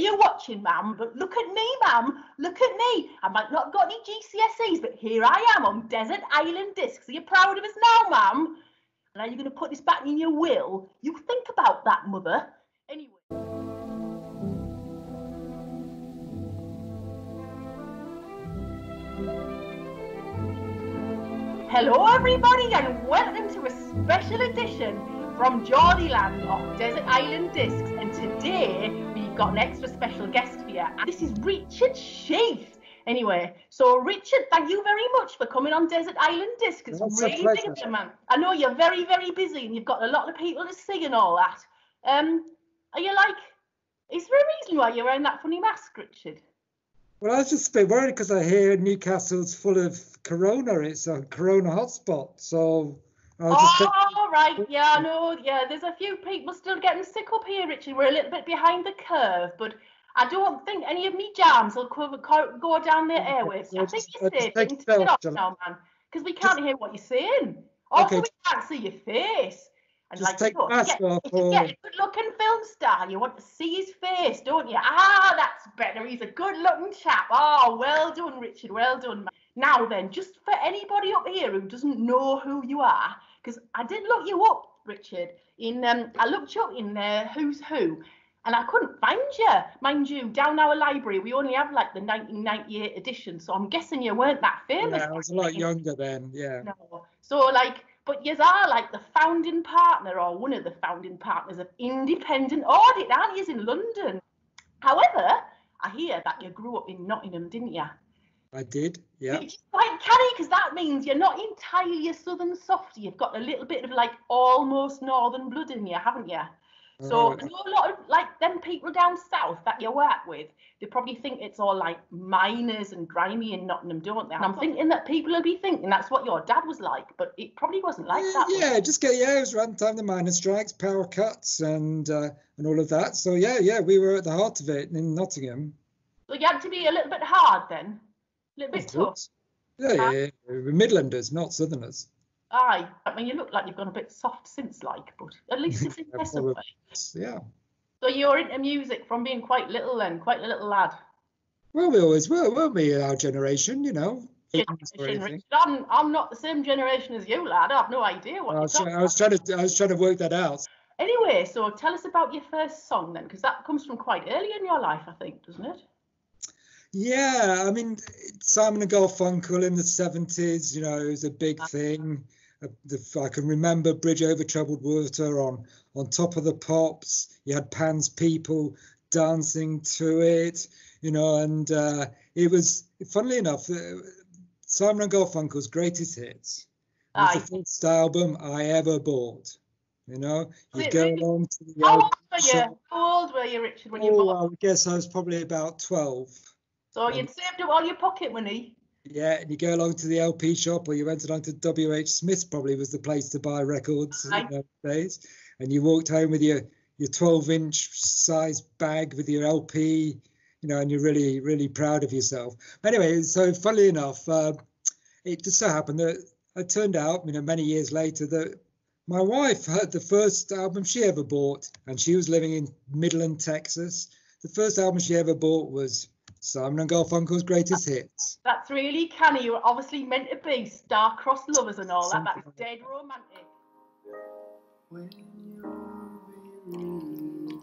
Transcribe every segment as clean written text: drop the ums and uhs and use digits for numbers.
you're watching, ma'am, but look at me, ma'am. Look at me. I might not have got any GCSEs, but here I am on Desert Island Discs. Are you proud of us now, ma'am? And are you going to put this back in your will? You think about that, mother. Anyway. Hello, everybody, and welcome to a special edition from Geordie Land of Desert Island Discs. And today we've got an extra special guest here. And this is Richard Sheath. Anyway, so Richard, thank you very much for coming on Desert Island Discs. It's really big of you, man. I know you're very, very busy and you've got a lot of people to see and all that. Are you like, is there a reason why you're wearing that funny mask, Richard? Well, I was just a bit worried because I hear Newcastle's full of corona. It's a corona hotspot. So right. Yeah, I know. Yeah, there's a few people still getting sick up here, Richard. We're a little bit behind the curve, but I don't think any of me jams will go down their airwaves. I think you're safe. You can take it off now, man, because we can't hear what you're saying. Also, we can't see your face. And just take the mask off. If you get a good-looking film star, you want to see his face, don't you? Ah, that's better. He's a good-looking chap. Oh, well done, Richard. Well done, man. Now then, just for anybody up here who doesn't know who you are, because I did look you up, Richard. I looked you up in Who's Who, and I couldn't find you. Mind you, down our library, we only have like the 1998 edition, so I'm guessing you weren't that famous. Yeah, I was a lot younger then. Yeah. No. So like. But you are like the founding partner or one of the founding partners of Independent Audit, aren't you, in London? However, I hear that you grew up in Nottingham, didn't you? I did, yeah. Which is quite canny, because that means you're not entirely a southern softie. You've got a little bit of like almost northern blood in you, haven't you? So I know a lot of like them people down south that you work with, they probably think it's all like miners and grimy in Nottingham, don't they? And I'm thinking that people will be thinking that's what your dad was like, but it probably wasn't like that. Yeah, just get it was around the time the miner strikes, power cuts, and all of that. So yeah, we were at the heart of it in Nottingham. So you had to be a little bit hard then, a little bit tough. Yeah, we're Midlanders, not Southerners. Aye, I mean, you look like you've gone a bit soft since, like, but at least it's impressive. Yeah. So you're into music from being quite little then, quite a little lad. Well, we always were, weren't we, our generation, you know? I'm not the same generation as you, lad. I have no idea what I was trying to work that out. Anyway, so tell us about your first song then, because that comes from quite early in your life, I think, doesn't it? Yeah, I mean, Simon and Garfunkel in the 70s, you know, it was a big thing. I can remember Bridge Over Troubled Water on Top of the Pops. You had Pan's People dancing to it, you know, and it was, funnily enough, Simon and Garfunkel's greatest hits. It was the first album I ever bought, you know. You go along to the How old were you, Richard, when you bought? I guess I was probably about 12. So you'd saved up all your pocket money? Yeah, and you go along to the LP shop, or you went along to W.H. Smith's, probably was the place to buy records in those days. And you walked home with your 12-inch size bag with your LP, you know, and you're really, really proud of yourself. Anyway, so funnily enough, it just so happened that it turned out, you know, many years later that my wife had the first album she ever bought, and she was living in Midland, Texas. The first album she ever bought was Simon and Garfunkel's Greatest Hits. That's really canny. You were obviously meant to be star-crossed lovers and all that. That's dead romantic. When you're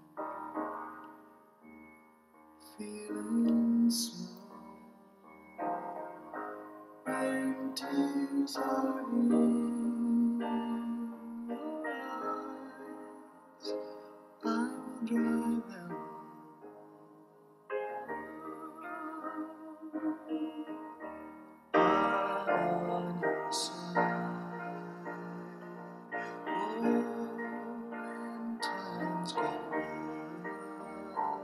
feeling small, when tears are in your eyes, I will dry them. On your side, oh, when times get rough,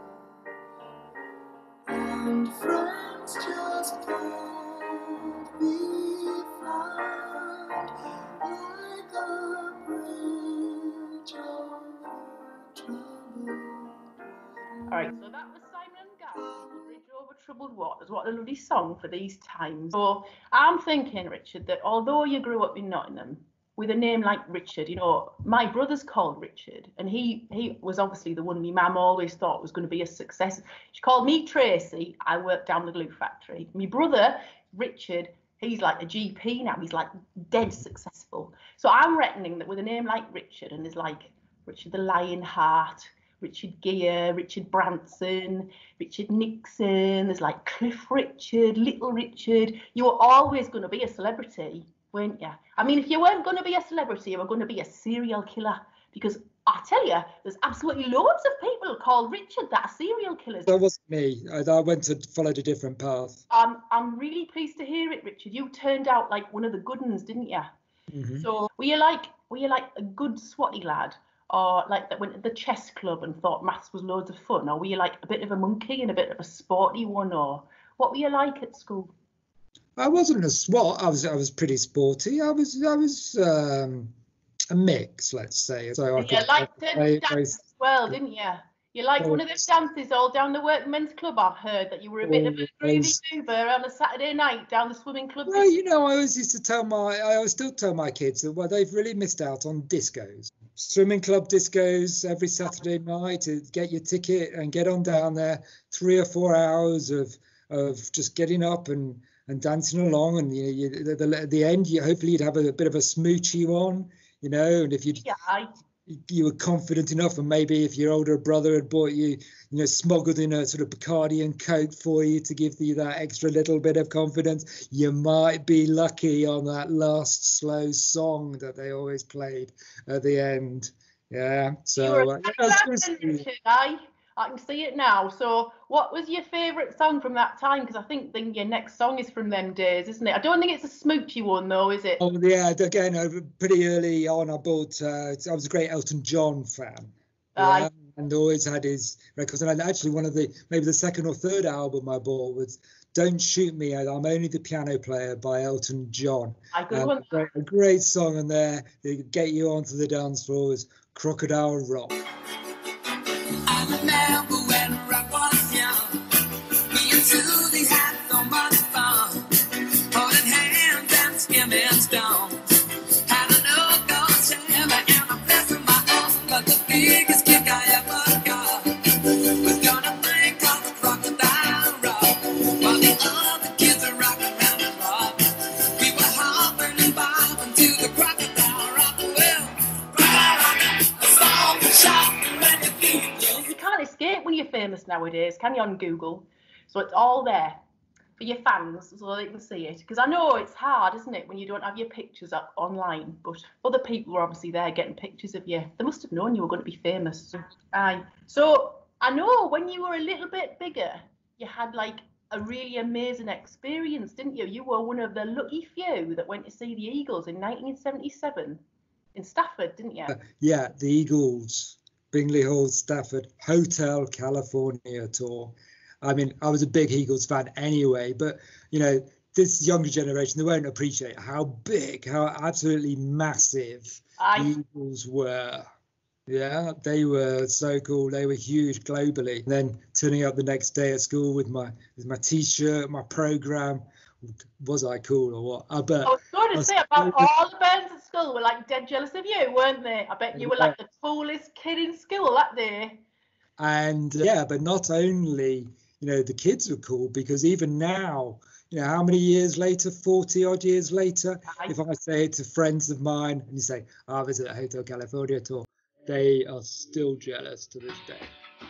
and friends just can't be found, like a bridge over troubled water. All right, so that was Simon and Garfunkel, Bridge Over Troubled Waters. What a lovely song for these times. So I'm thinking, Richard, that although you grew up in Nottingham, with a name like Richard, you know, my brother's called Richard, and he was obviously the one my mum always thought was going to be a success. She called me Tracy. I worked down the glue factory. My brother, Richard, he's like a GP now. He's like dead successful. So I'm reckoning that with a name like Richard, and there's like Richard the Lionheart, Richard Gere, Richard Branson, Richard Nixon, there's like Cliff Richard, Little Richard. You were always going to be a celebrity, weren't you? I mean, if you weren't going to be a celebrity, you were going to be a serial killer, because I tell you, there's absolutely loads of people called Richard that are serial killers. That wasn't me. I went to followed a different path. I'm really pleased to hear it, Richard. You turned out like one of the good ones, didn't you? Mm-hmm. So were you like a good swatty lad? Or like that went to the chess club and thought maths was loads of fun? Or were you like a bit of a monkey and a bit of a sporty one? Or what were you like at school? I wasn't a swat. I was pretty sporty. I was a mix, let's say. So you liked to dance as well, didn't you? You liked one of those dances all down the workmen's club. I've heard that you were a bit of a groovy goober on a Saturday night down the swimming club. Well, you know, I always still tell my kids that they've really missed out on discos. Swimming club discos every Saturday night. To get your ticket and get on down there. 3 or 4 hours of just getting up and dancing along, and at the end, hopefully you'd have a bit of a smoochie on, you know, and if you were confident enough, and maybe if your older brother had bought you, smuggled in a sort of Bacardi and Coke for you to give you that extra little bit of confidence, you might be lucky on that last slow song that they always played at the end. Yeah, so I can see it now. So what was your favourite song from that time? Because I think your next song is from them days, isn't it? I don't think it's a smoochy one though, is it? Oh yeah, again, pretty early on I bought, I was a great Elton John fan. Yeah, and always had his records. And actually maybe the second or third album I bought was Don't Shoot Me, I'm Only the Piano Player by Elton John. A great song in there that get you onto the dance floor is Crocodile Rock. I remember when rock was young, me and Susie had so much fun, holding hands and skimming stones. Had a no-go Chevy and a place of my own, but the biggest kick I ever got was gonna thing called the Crocodile Rock. While the other kids are rocking round the rock, we were hopping and bobbing to the Crocodile Rock. Well, a song for shouting when you feel. You can't escape when you're famous nowadays, can you, on Google? So it's all there for your fans so they can see it. Because I know it's hard, isn't it, when you don't have your pictures up online, but other people were obviously there getting pictures of you. They must have known you were going to be famous. So I know when you were a little bit bigger, you had like a really amazing experience, didn't you? You were one of the lucky few that went to see the Eagles in 1977 in Stafford, didn't you? Yeah, the Eagles. Bingley Hall, Stafford, Hotel California tour. I mean, I was a big Eagles fan anyway, but, this younger generation, they won't appreciate how absolutely massive the Eagles were. Yeah, they were so cool. They were huge globally. And then turning up the next day at school with my T-shirt, my programme. Was I cool or what? I bet. I was going to say about all the bands at school were like dead jealous of you, weren't they? I bet you were like the coolest kid in school that day. And but not only, the kids were cool, because even now, how many years later, 40 odd years later, if I say it to friends of mine and you say, I was at Hotel California tour, they are still jealous to this day.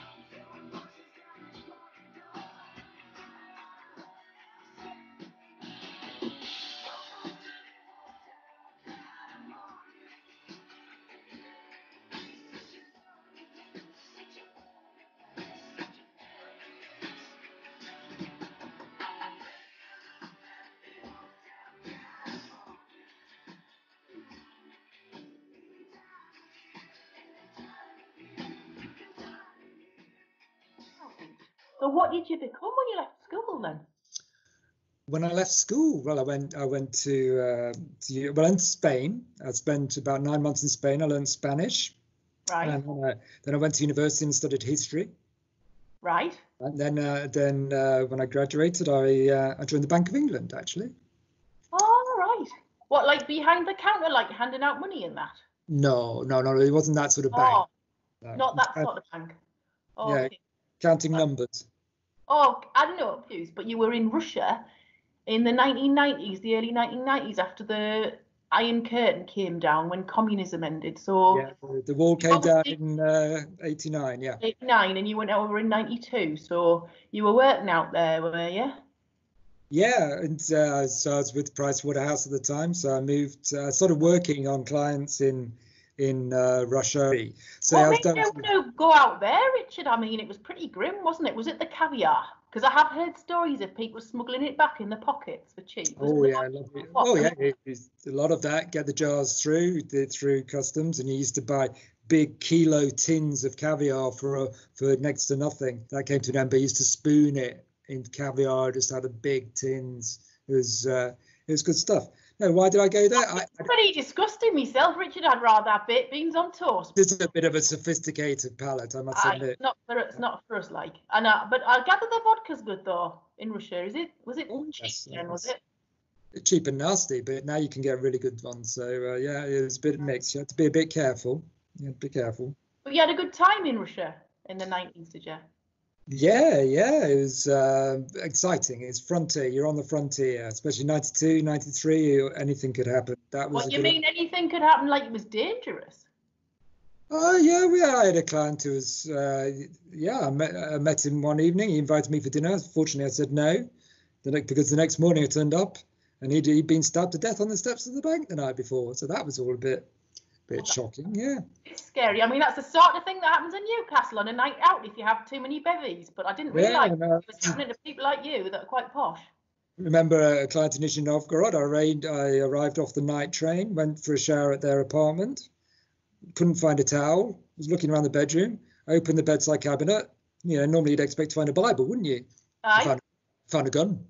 So what did you become when you left school then? When I left school, well, I went to Spain. I spent about 9 months in Spain. I learned Spanish. Right. And then I went to university and studied history. Right. And then when I graduated, I joined the Bank of England, actually. Oh, right. What, like behind the counter, like handing out money and that? No, it wasn't that sort of bank. Oh, No. not that sort of bank. Oh, Yeah, okay. counting numbers. Oh, I don't know, Hughes, but you were in Russia in the 1990s, the early 1990s, after the Iron Curtain came down when communism ended. So yeah, the wall came down in 89. Yeah. 89, and you went over in 92. So you were working out there, were you? Yeah, and so I was with Pricewaterhouse at the time. So I moved. I started working on clients in Russia. So What I was made you want to go out there, Richard? I mean, it was pretty grim, wasn't it? Was it the caviar? Because I have heard stories of people smuggling it back in the pockets for cheap. Oh yeah, it's a lot of that. Get the jars through customs, and you used to buy big kilo tins of caviar for next to nothing. That came to an end. But I used to spoon it in caviar, just out of big tins. It was good stuff. No, why did I go there? It's pretty disgusting myself, Richard. I'd rather have baked beans on toast. It's a bit of a sophisticated palate, I must admit. It's not for us, like. And but I gather the vodka's good though in Russia. Was it cheap then? Was it cheap and nasty? But now you can get really good ones. So yeah, it was a bit mixed. You had to be a bit careful. Be careful. But you had a good time in Russia in the 90s, did you? Yeah, it was exciting. It's frontier. You're on the frontier, especially 92, 93. Anything could happen. That was. What you mean? Anything could happen? Like it was dangerous? Oh yeah, I had a client who was I met him one evening. He invited me for dinner. Fortunately, I said no, because the next morning I turned up and he'd been stabbed to death on the steps of the bank the night before. So that was all a bit shocking. Yeah, it's scary. I mean, that's the sort of thing that happens in Newcastle on a night out if you have too many bevies. But I didn't realise it was happening to people like you that are quite posh. Remember a client in Nizhny Novgorod? I arrived off the night train, went for a shower at their apartment, couldn't find a towel, was looking around the bedroom, opened the bedside cabinet. Normally you'd expect to find a Bible, wouldn't you? Aye. Found a gun.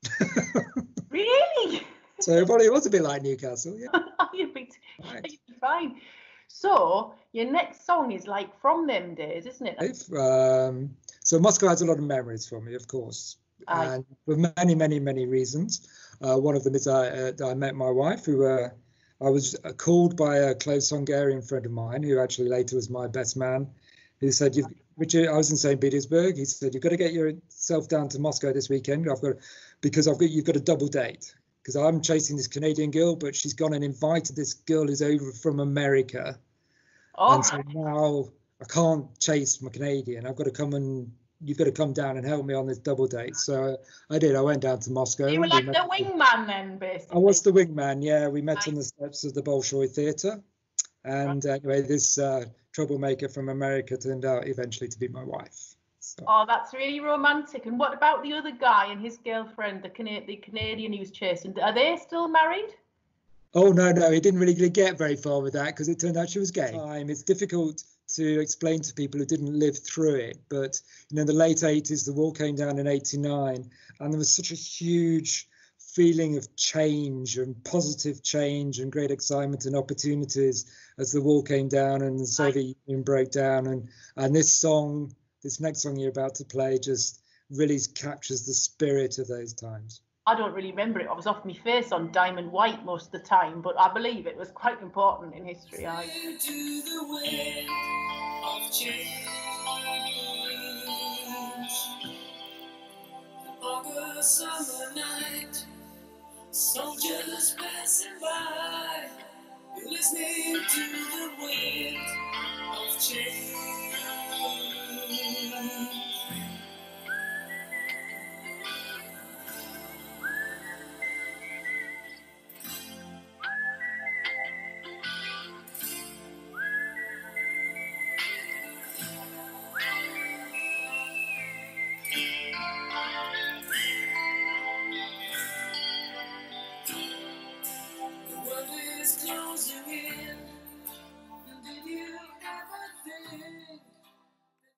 Really? So it probably was a bit like Newcastle, yeah. You'd be fine. So your next song is like from them days, isn't it? So Moscow has a lot of memories for me, of course, and for many, many, many reasons. One of them is I met my wife, who I was called by a close Hungarian friend of mine, who actually later was my best man, who said, Richard, I was in St. Petersburg. He said, you've got to get yourself down to Moscow this weekend. You've got a double date. Because I'm chasing this Canadian girl, but she's gone and invited this girl who's over from America. And so now I can't chase my Canadian. You've got to come down and help me on this double date. So I did. I went down to Moscow. You were like the wingman then, basically. I was the wingman, yeah. We met on the steps of the Bolshoi Theatre. And anyway, this troublemaker from America turned out eventually to be my wife. So. Oh, that's really romantic. And what about the other guy and his girlfriend, the Canadian he was chasing? Are they still married? Oh, no, he didn't really get very far with that because it turned out she was gay. It's difficult to explain to people who didn't live through it. But, in the late 80s, the wall came down in 89, and there was such a huge feeling of change and positive change and great excitement and opportunities as the wall came down and the Soviet Union broke down. And this next song you're about to play just really captures the spirit of those times. I don't really remember it. I was off my face on Diamond White most of the time, but I believe it was quite important in history. To the wind of change, August summer night, soldiers passing by, listening to the wind of change. The world is closing in.